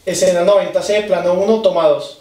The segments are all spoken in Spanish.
Escena 90C, plano 1, toma 2.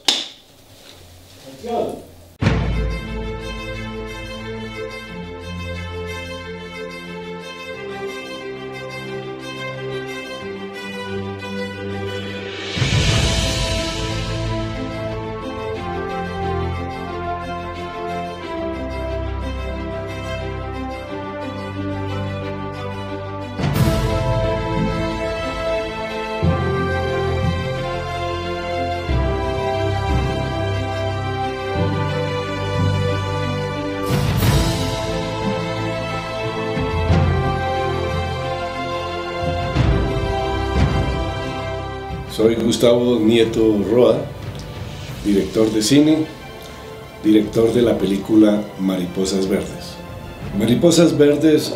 Soy Gustavo Nieto Roa, director de cine, director de la película Mariposas Verdes. Mariposas Verdes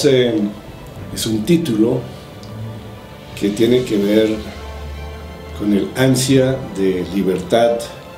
es un título que tiene que ver con el ansia de libertad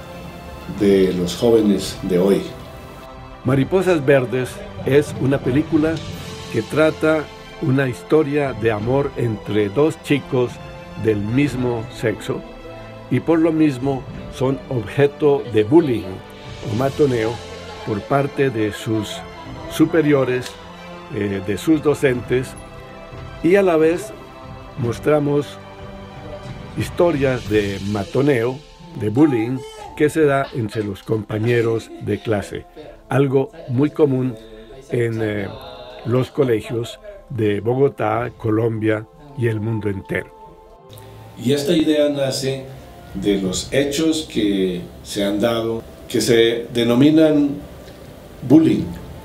de los jóvenes de hoy. Mariposas Verdes es una película que trata una historia de amor entre dos chicos del mismo sexo y por lo mismo son objeto de bullying o matoneo por parte de sus superiores, de sus docentes, y a la vez mostramos historias de matoneo, de bullying que se da entre los compañeros de clase, algo muy común en los colegios de Bogotá, Colombia y el mundo entero. Y esta idea nace de los hechos que se han dado, que se denominan bullying.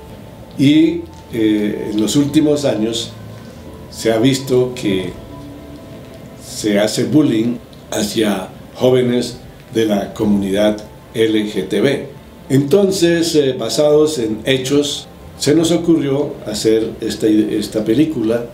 Y en los últimos años se ha visto que se hace bullying hacia jóvenes de la comunidad LGTB. Entonces, basados en hechos, se nos ocurrió hacer esta película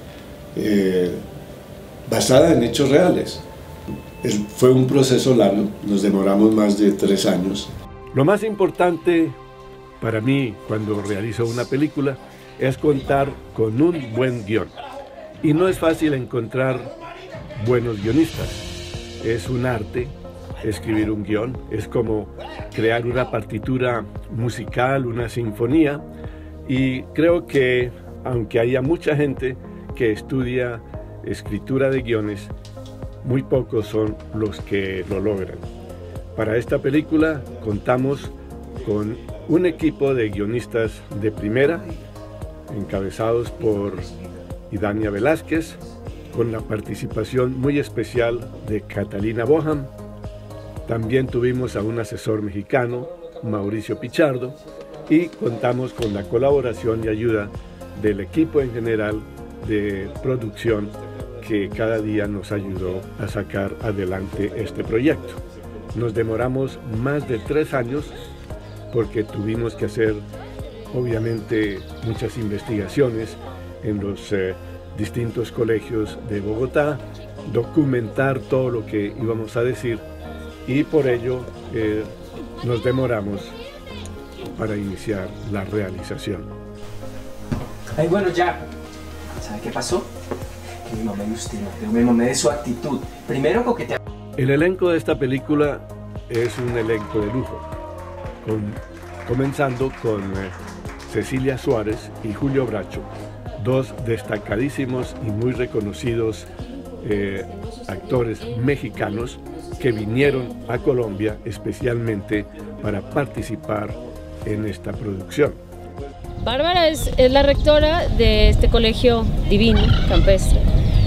basada en hechos reales. Fue un proceso largo, nos demoramos más de 3 años. Lo más importante para mí cuando realizo una película es contar con un buen guión. Y no es fácil encontrar buenos guionistas. Es un arte escribir un guión, es como crear una partitura musical, una sinfonía. Y creo que aunque haya mucha gente que estudia escritura de guiones, muy pocos son los que lo logran. Para esta película contamos con un equipo de guionistas de primera, encabezados por Idania Velázquez, con la participación muy especial de Catalina Boham. También tuvimos a un asesor mexicano, Mauricio Pichardo, y contamos con la colaboración y ayuda del equipo en general de producción que cada día nos ayudó a sacar adelante este proyecto. Nos demoramos más de 3 años porque tuvimos que hacer obviamente muchas investigaciones en los distintos colegios de Bogotá, documentar todo lo que íbamos a decir y por ello nos demoramos para iniciar la realización. Ay, bueno, ya. ¿Sabe qué pasó? Que me mamé de usted, me mamé de su actitud. Primero coquetear. El elenco de esta película es un elenco de lujo, comenzando con Cecilia Suárez y Julio Bracho, dos destacadísimos y muy reconocidos actores mexicanos que vinieron a Colombia especialmente para participar en esta producción. Bárbara es la rectora de este colegio divino, campestre.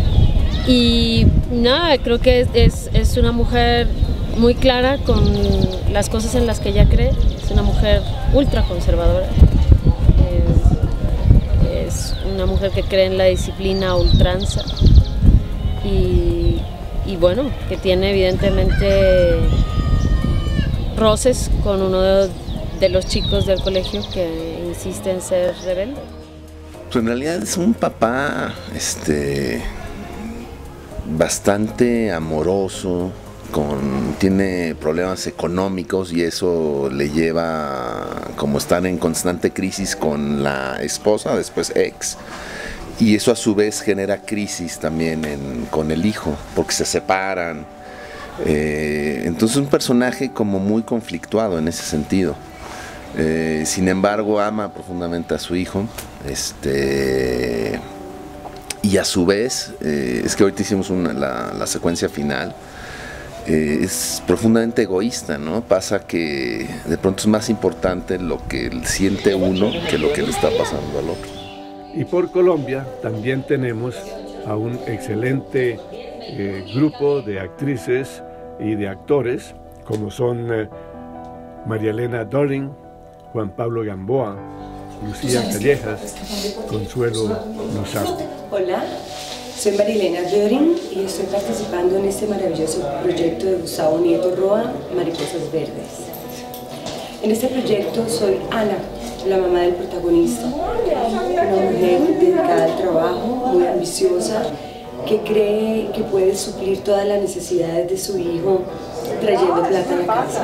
Y nada, creo que es una mujer muy clara con las cosas en las que ella cree. Es una mujer ultra conservadora. Es una mujer que cree en la disciplina a ultranza. Y bueno, que tiene evidentemente roces con uno de los chicos del colegio que insiste en ser rebelde. Pues en realidad es un papá bastante amoroso, tiene problemas económicos y eso le lleva, como están en constante crisis con la esposa, después ex, y eso a su vez genera crisis también con el hijo, porque se separan. Entonces un personaje como muy conflictuado en ese sentido. Sin embargo ama profundamente a su hijo, y a su vez, es que ahorita hicimos la secuencia final, es profundamente egoísta, ¿no? Pasa que de pronto es más importante lo que siente uno que lo que le está pasando al otro. Y por Colombia también tenemos a un excelente grupo de actrices y de actores, como son María Elena Doring, Juan Pablo Gamboa, Lucía Callejas, Consuelo Luzardo. Hola, soy María Elena Doring y estoy participando en este maravilloso proyecto de Gustavo Nieto Roa, Mariposas Verdes. En este proyecto soy Ana, la mamá del protagonista, una mujer dedicada al trabajo, muy ambiciosa, que cree que puede suplir todas las necesidades de su hijo trayendo plata a la casa.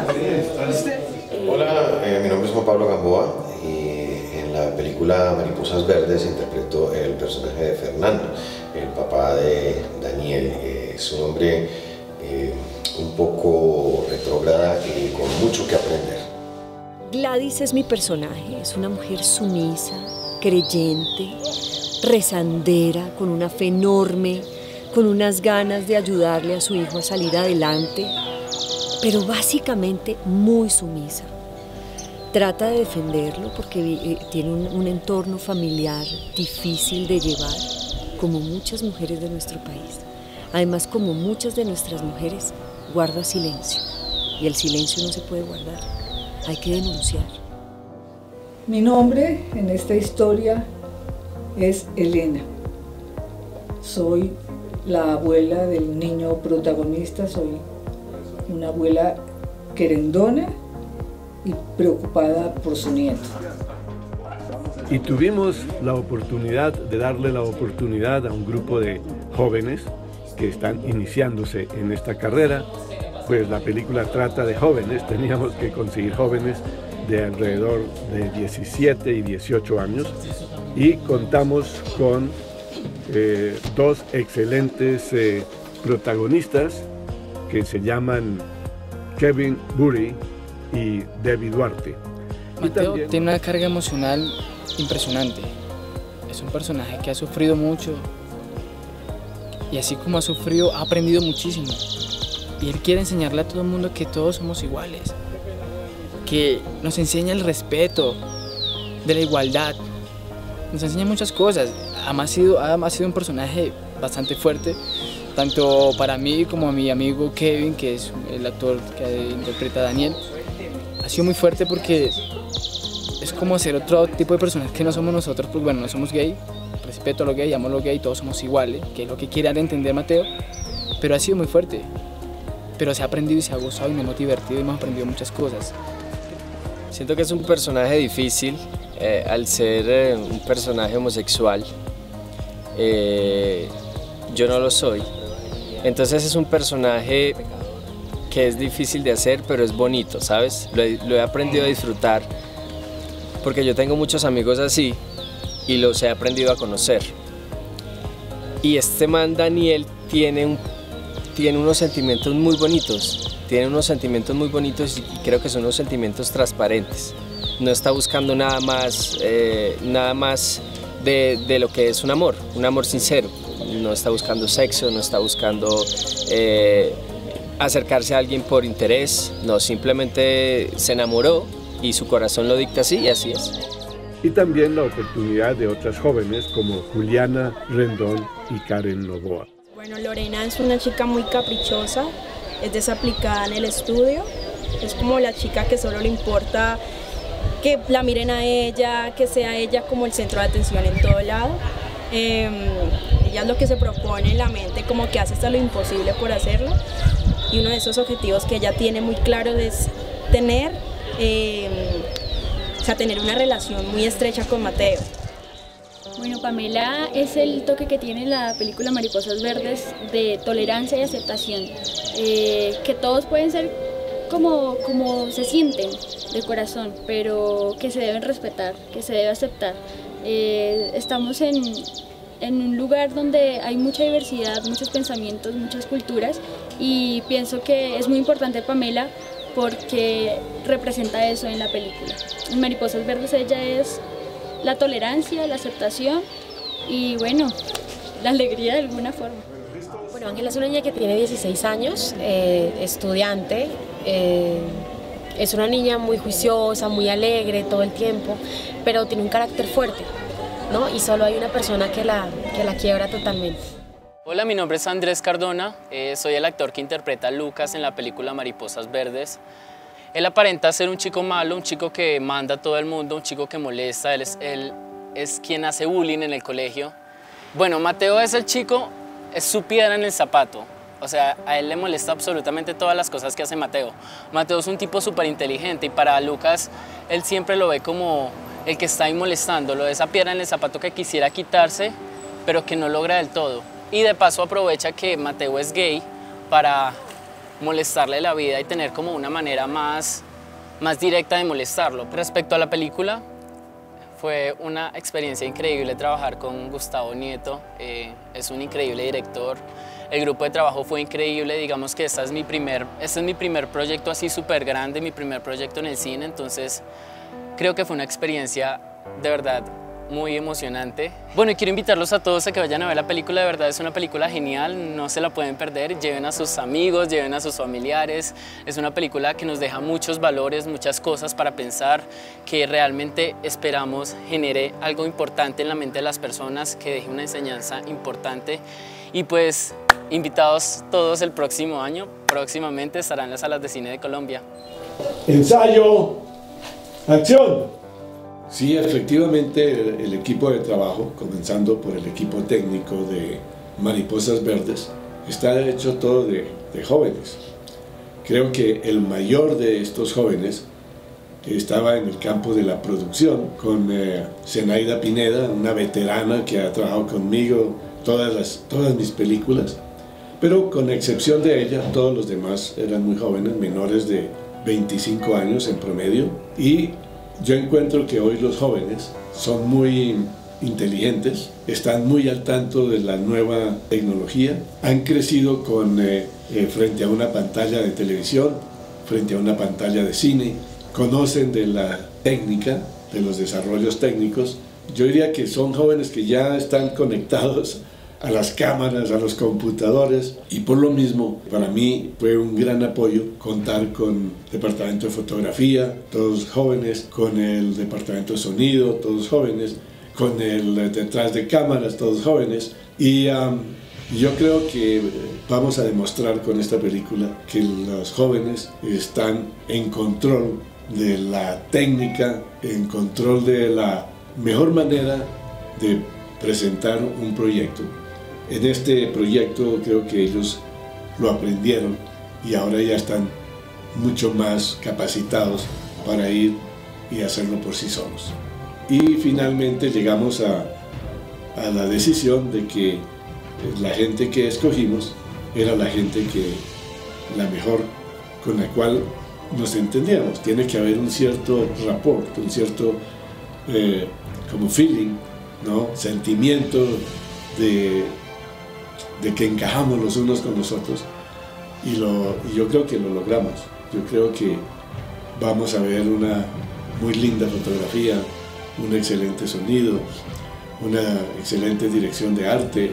Hola, mi nombre es Juan Pablo Gamboa y en la película Mariposas Verdes interpreto el personaje de Fernando, el papá de Daniel. Es un hombre un poco retrógrada y con mucho que aprender. Gladys es mi personaje, es una mujer sumisa, creyente, rezandera, con una fe enorme, con unas ganas de ayudarle a su hijo a salir adelante, pero básicamente muy sumisa. Trata de defenderlo porque tiene un entorno familiar difícil de llevar, como muchas mujeres de nuestro país. Además, como muchas de nuestras mujeres, guarda silencio, y el silencio no se puede guardar, hay que denunciar. Mi nombre en esta historia es Elena. Soy la abuela del niño protagonista, soy una abuela querendona y preocupada por su nieto. Y tuvimos la oportunidad de darle la oportunidad a un grupo de jóvenes que están iniciándose en esta carrera, pues la película trata de jóvenes, teníamos que conseguir jóvenes de alrededor de 17 y 18 años y contamos con dos excelentes protagonistas que se llaman Kevin Bury y Debbie Duarte. Mateo tiene una carga emocional impresionante. Es un personaje que ha sufrido mucho y así como ha sufrido, ha aprendido muchísimo. Y él quiere enseñarle a todo el mundo que todos somos iguales, que nos enseña el respeto, de la igualdad, nos enseña muchas cosas. Ha sido un personaje bastante fuerte, tanto para mí como a mi amigo Kevin, que es el actor que interpreta a Daniel. Ha sido muy fuerte porque es como ser otro tipo de personas que no somos nosotros, pues bueno, no somos gay, respeto a lo gay, amo a lo gay, todos somos iguales, que es lo que quiere dar a entender Mateo, pero ha sido muy fuerte. Pero se ha aprendido y se ha gozado y me hemos divertido y hemos aprendido muchas cosas. Siento que es un personaje difícil, al ser un personaje homosexual, yo no lo soy. Entonces es un personaje que es difícil de hacer, pero es bonito, ¿sabes? Lo he aprendido a disfrutar, porque yo tengo muchos amigos así y los he aprendido a conocer. Y este man Daniel tiene unos sentimientos muy bonitos, y creo que son unos sentimientos transparentes. No está buscando nada más de lo que es un amor sincero. No está buscando sexo, no está buscando acercarse a alguien por interés, no, simplemente se enamoró y su corazón lo dicta así y así es. Y también la oportunidad de otras jóvenes como Juliana Rendón y Karen Novoa. Bueno, Lorena es una chica muy caprichosa, es desaplicada en el estudio, es como la chica que solo le importa que la miren a ella, que sea ella como el centro de atención en todo lado. Ella es lo que se propone en la mente, como que hace hasta lo imposible por hacerlo, y uno de esos objetivos que ella tiene muy claro es tener una relación muy estrecha con Mateo. Bueno, Pamela es el toque que tiene la película Mariposas Verdes de tolerancia y aceptación, que todos pueden ser como se sienten de corazón, pero que se deben respetar, que se debe aceptar. Estamos en en un lugar donde hay mucha diversidad, muchos pensamientos, muchas culturas, y pienso que es muy importante Pamela porque representa eso en la película. En Mariposas Verdes ella es la tolerancia, la aceptación y bueno, la alegría de alguna forma. Bueno, Ángela es una niña que tiene 16 años, estudiante, es una niña muy juiciosa, muy alegre todo el tiempo, pero tiene un carácter fuerte, ¿no? Y solo hay una persona que la quiebra totalmente. Hola, mi nombre es Andrés Cardona, soy el actor que interpreta a Lucas en la película Mariposas Verdes. Él aparenta ser un chico malo, un chico que manda a todo el mundo, un chico que molesta, él es quien hace bullying en el colegio. Bueno, Mateo es el chico, es su piedra en el zapato. O sea, a él le molesta absolutamente todas las cosas que hace Mateo. Mateo es un tipo súper inteligente y para Lucas, él siempre lo ve como el que está ahí molestándolo, esa piedra en el zapato que quisiera quitarse, pero que no logra del todo. Y de paso aprovecha que Mateo es gay para molestarle la vida y tener como una manera más directa de molestarlo. Respecto a la película, fue una experiencia increíble trabajar con Gustavo Nieto, es un increíble director. El grupo de trabajo fue increíble, digamos que este es mi primer proyecto así súper grande, mi primer proyecto en el cine, entonces creo que fue una experiencia de verdad muy emocionante. Bueno, y quiero invitarlos a todos a que vayan a ver la película, de verdad es una película genial, no se la pueden perder, lleven a sus amigos, lleven a sus familiares, es una película que nos deja muchos valores, muchas cosas para pensar, que realmente esperamos genere algo importante en la mente de las personas, que deje una enseñanza importante y pues invitados todos el próximo año, próximamente estarán en las salas de cine de Colombia. Ensayo, acción. Sí, efectivamente el equipo de trabajo, comenzando por el equipo técnico de Mariposas Verdes, está hecho todo de jóvenes. Creo que el mayor de estos jóvenes estaba en el campo de la producción con Zenaida Pineda, una veterana que ha trabajado conmigo todas mis películas, pero con excepción de ella, todos los demás eran muy jóvenes, menores de 25 años en promedio, y yo encuentro que hoy los jóvenes son muy inteligentes, están muy al tanto de la nueva tecnología, han crecido frente a una pantalla de televisión, frente a una pantalla de cine, conocen de la técnica, de los desarrollos técnicos. Yo diría que son jóvenes que ya están conectados a las cámaras, a los computadores, y por lo mismo para mí fue un gran apoyo contar con el departamento de fotografía, todos jóvenes, con el departamento de sonido, todos jóvenes, con el detrás de cámaras, todos jóvenes, y yo creo que vamos a demostrar con esta película que los jóvenes están en control de la técnica, en control de la mejor manera de presentar un proyecto. En este proyecto creo que ellos lo aprendieron y ahora ya están mucho más capacitados para ir y hacerlo por sí solos. Y finalmente llegamos a la decisión de que la gente que escogimos era la gente la mejor, con la cual nos entendíamos. Tiene que haber un cierto rapport, un cierto como feeling, ¿no? Sentimiento de que encajamos los unos con los otros, y yo creo que lo logramos. Yo creo que vamos a ver una muy linda fotografía, un excelente sonido, una excelente dirección de arte,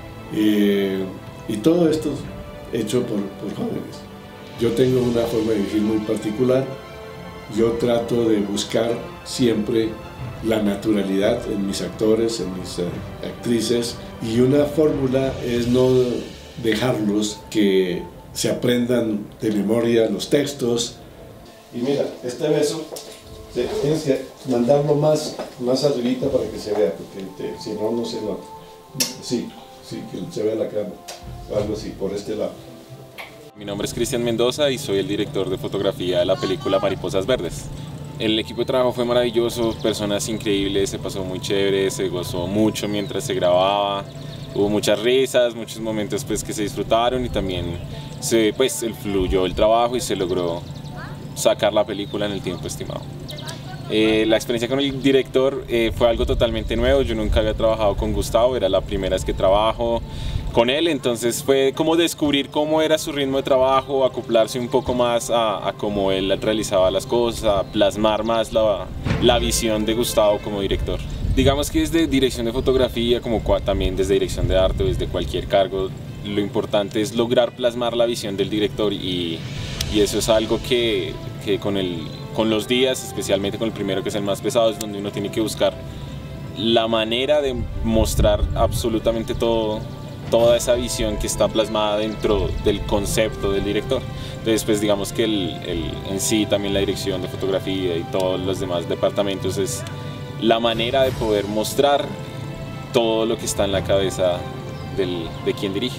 y todo esto hecho por jóvenes. Yo tengo una forma de vivir muy particular, yo trato de buscar siempre la naturalidad en mis actores, en mis actrices, y una fórmula es no dejarlos que se aprendan de memoria los textos. Y mira, este beso tienes que mandarlo más arribita para que se vea, porque si no, no se nota. Sí, que se vea la cámara, algo así, por este lado. Mi nombre es Cristian Mendoza y soy el director de fotografía de la película Mariposas Verdes. El equipo de trabajo fue maravilloso, personas increíbles, se pasó muy chévere, se gozó mucho mientras se grababa, hubo muchas risas, muchos momentos pues, que se disfrutaron y también fluyó el trabajo y se logró sacar la película en el tiempo estimado. La experiencia con el director fue algo totalmente nuevo. Yo nunca había trabajado con Gustavo, era la primera vez que trabajo con él, entonces fue como descubrir cómo era su ritmo de trabajo, acoplarse un poco más a cómo él realizaba las cosas, a plasmar más la visión de Gustavo como director. Digamos que desde dirección de fotografía, como también desde dirección de arte o desde cualquier cargo, lo importante es lograr plasmar la visión del director y eso es algo que con los días, especialmente con el primero que es el más pesado, es donde uno tiene que buscar la manera de mostrar absolutamente toda esa visión que está plasmada dentro del concepto del director. Entonces, pues digamos que en sí también la dirección de fotografía y todos los demás departamentos es la manera de poder mostrar todo lo que está en la cabeza de quien dirige.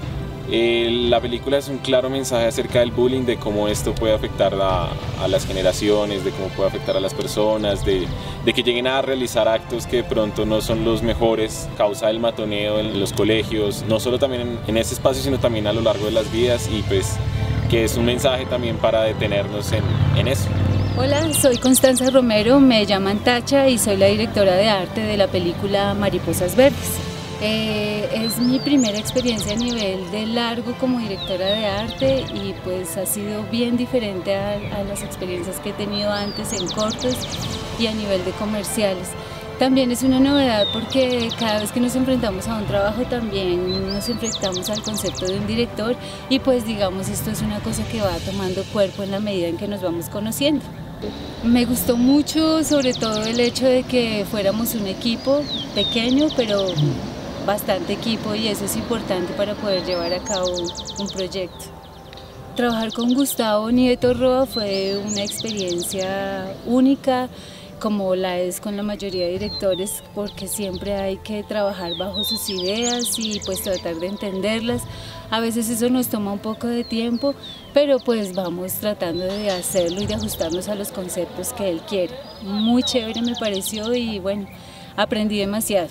La película es un claro mensaje acerca del bullying, de cómo esto puede afectar a las generaciones, de cómo puede afectar a las personas, de que lleguen a realizar actos que de pronto no son los mejores, causa el matoneo en los colegios, no solo también en ese espacio, sino también a lo largo de las vidas, y pues que es un mensaje también para detenernos en eso. Hola, soy Constanza Romero, me llaman Tacha y soy la directora de arte de la película Mariposas Verdes. Es mi primera experiencia a nivel de largo como directora de arte y pues ha sido bien diferente a las experiencias que he tenido antes en cortos y a nivel de comerciales. También es una novedad porque cada vez que nos enfrentamos a un trabajo también nos enfrentamos al concepto de un director y pues digamos esto es una cosa que va tomando cuerpo en la medida en que nos vamos conociendo. Me gustó mucho sobre todo el hecho de que fuéramos un equipo pequeño pero bastante equipo y eso es importante para poder llevar a cabo un proyecto. Trabajar con Gustavo Nieto Roa fue una experiencia única, como la es con la mayoría de directores, porque siempre hay que trabajar bajo sus ideas y pues tratar de entenderlas. A veces eso nos toma un poco de tiempo, pero pues vamos tratando de hacerlo y de ajustarnos a los conceptos que él quiere. Muy chévere me pareció y bueno, aprendí demasiado.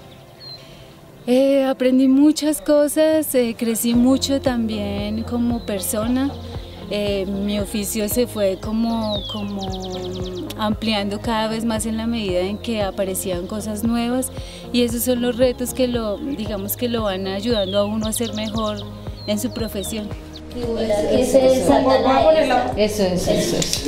Aprendí muchas cosas, crecí mucho también como persona. Mi oficio se fue como ampliando cada vez más en la medida en que aparecían cosas nuevas y esos son los retos que digamos que lo van ayudando a uno a ser mejor en su profesión. Eso es.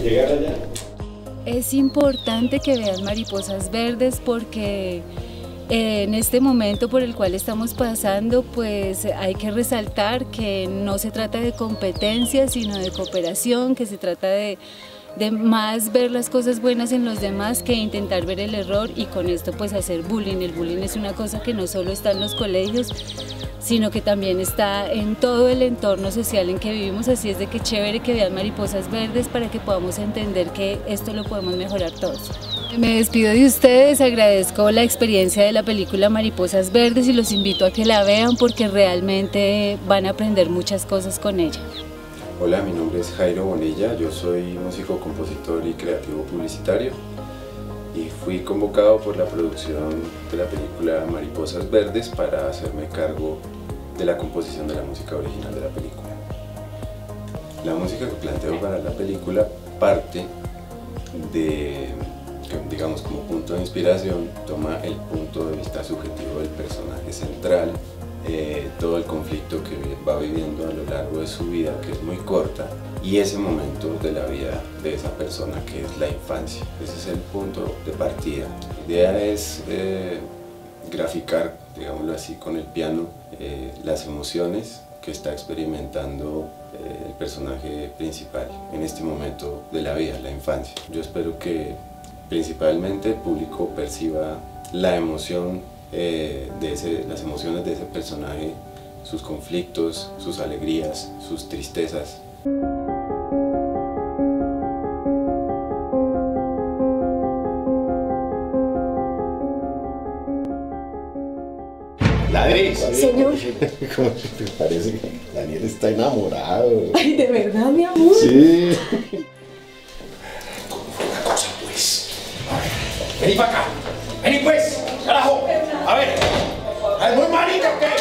Es importante que veas Mariposas Verdes porque en este momento por el cual estamos pasando, pues hay que resaltar que no se trata de competencia, sino de cooperación, que se trata de más ver las cosas buenas en los demás que intentar ver el error y con esto pues hacer bullying. El bullying es una cosa que no solo está en los colegios, sino que también está en todo el entorno social en que vivimos, así es de que chévere que vean Mariposas Verdes para que podamos entender que esto lo podemos mejorar todos. Me despido de ustedes, agradezco la experiencia de la película Mariposas Verdes y los invito a que la vean porque realmente van a aprender muchas cosas con ella. Hola, mi nombre es Jairo Bonilla, yo soy músico, compositor y creativo publicitario y fui convocado por la producción de la película Mariposas Verdes para hacerme cargo de la composición de la música original de la película. La música que planteo para la película parte de, digamos, como punto de inspiración, toma el punto de vista subjetivo del personaje central, todo el conflicto que va viviendo a lo largo de su vida, que es muy corta, y ese momento de la vida de esa persona que es la infancia. Ese es el punto de partida. La idea es graficar, digámoslo así, con el piano las emociones que está experimentando el personaje principal en este momento de la vida, la infancia. Yo espero que principalmente el público perciba la emoción las emociones de ese personaje, sus conflictos, sus alegrías, sus tristezas. Ladris. Señor. ¿Cómo te parece que Daniel está enamorado? Ay, ¿de verdad, mi amor? Sí. ¿Cómo fue la cosa, pues? Vení para acá. Vení, pues. Carajo. A ver. ¿Es muy marica o qué?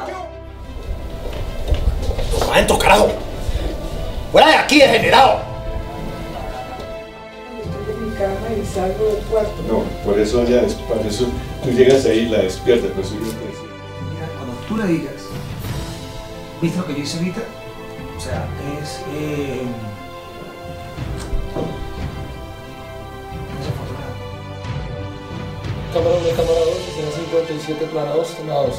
¡Toma adentro, carajo! ¡Fuera de aquí, degenerado! Estoy en mi cama y salgo del cuarto. No, por eso ya, para eso tú llegas ahí y la despiertas, por eso yo te decía. Mira, cuando tú le digas, ¿viste lo que yo hice ahorita? O sea, es desafortunado. Cámara 1, cámara 2, escena 57, plana 2, toma 2.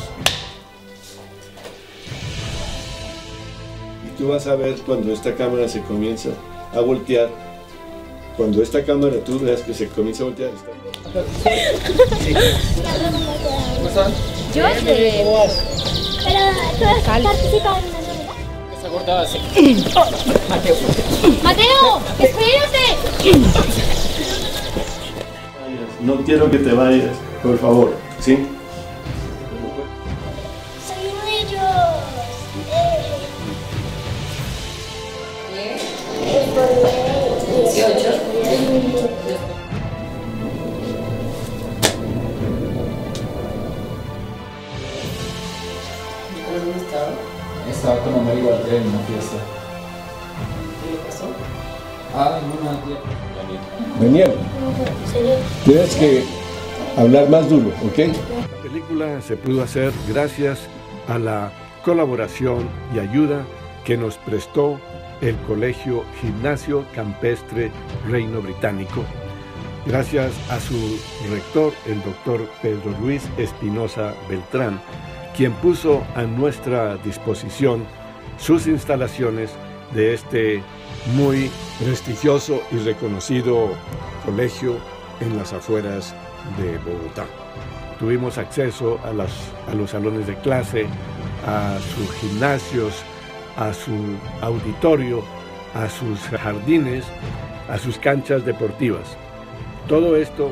Y tú vas a ver cuando esta cámara se comienza a voltear, cuando esta cámara tú veas que se comienza a voltear. ¿Cómo están? Yo sé. ¿Cómo vas? Pero tú has participado en una novela. Esa gorda así. Mateo. ¡Mateo! ¡Espérate! No quiero que te vayas, por favor, ¿sí? Soy uno de ellos. Estaba con Omar igual que en una fiesta. ¿Qué le pasó? Ah, en una tía. Daniel, tienes que hablar más duro, ¿ok? La película se pudo hacer gracias a la colaboración y ayuda que nos prestó el Colegio Gimnasio Campestre Reino Británico, gracias a su rector, el doctor Pedro Luis Espinosa Beltrán, quien puso a nuestra disposición sus instalaciones de este muy prestigioso y reconocido colegio en las afueras de Bogotá. Tuvimos acceso a los salones de clase, a sus gimnasios, a su auditorio, a sus jardines, a sus canchas deportivas. Todo esto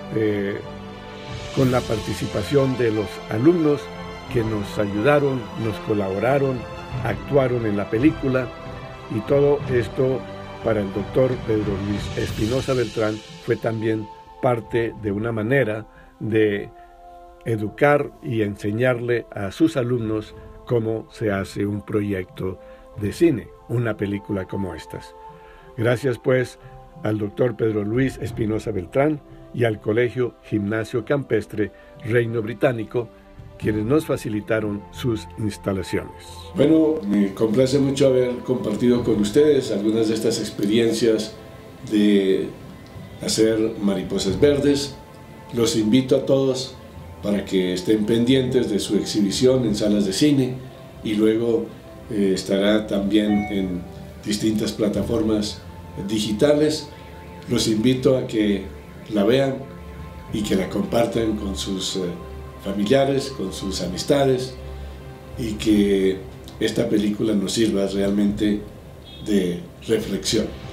con la participación de los alumnos que nos ayudaron, nos colaboraron, actuaron en la película, y todo esto para el doctor Pedro Luis Espinosa Beltrán fue también parte de una manera de educar y enseñarle a sus alumnos cómo se hace un proyecto de cine, una película como estas. Gracias pues al doctor Pedro Luis Espinosa Beltrán y al Colegio Gimnasio Campestre Reino Británico, quienes nos facilitaron sus instalaciones. Bueno, me complace mucho haber compartido con ustedes algunas de estas experiencias de hacer Mariposas Verdes. Los invito a todos para que estén pendientes de su exhibición en salas de cine y luego estará también en distintas plataformas digitales. Los invito a que la vean y que la compartan con sus familiares, con sus amistades, y que esta película nos sirva realmente de reflexión.